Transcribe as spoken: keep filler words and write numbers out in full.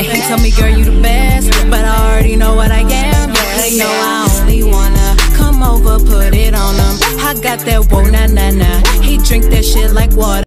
And he told me, girl, you the best, but I already know what I am. Yeah, they know I only wanna come over, put it on them. I got that whoa, nah, nah, nah. He drink that shit like water.